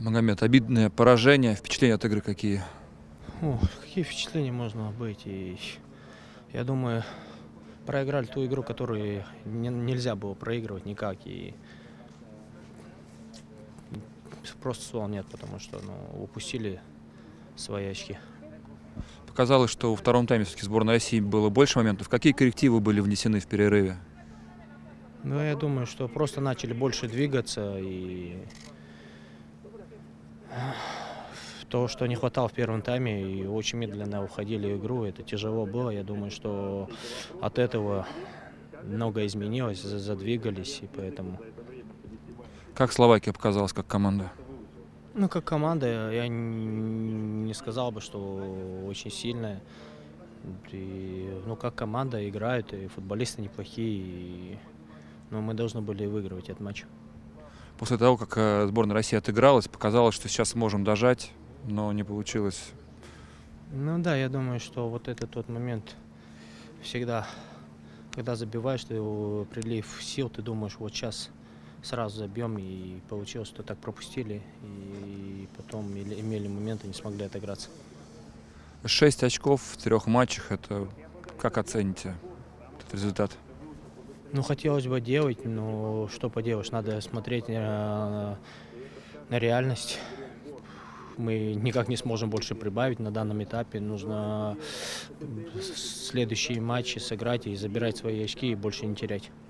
Магомед, обидное поражение, впечатления от игры какие? Какие впечатления можно быть? И я думаю, проиграли ту игру, которую нельзя было проигрывать никак. И просто слов нет, потому что упустили свои очки. Показалось, что во втором тайме все-таки сборной России было больше моментов. Какие коррективы были внесены в перерыве? Но я думаю, что просто начали больше двигаться, и то, что не хватало в первом тайме, и очень медленно уходили в игру, это тяжело было. Я думаю, что от этого многое изменилось, задвигались, и поэтому... Как Словакия показалась как команда? Как команда, я не сказал бы, что очень сильная. Как команда играют, и футболисты неплохие, но мы должны были выигрывать этот матч. После того, как сборная России отыгралась, показалось, что сейчас можем дожать, но не получилось. Да, я думаю, что вот это тот момент всегда, когда забиваешь, ты прилив сил, ты думаешь, вот сейчас сразу забьем, и получилось, что так пропустили, и потом имели моменты, не смогли отыграться. 6 очков в 3 матчах, это как оцените этот результат? Хотелось бы делать, но что поделаешь, надо смотреть на реальность. Мы никак не сможем больше прибавить на данном этапе. Нужно следующие матчи сыграть и забирать свои очки и больше не терять.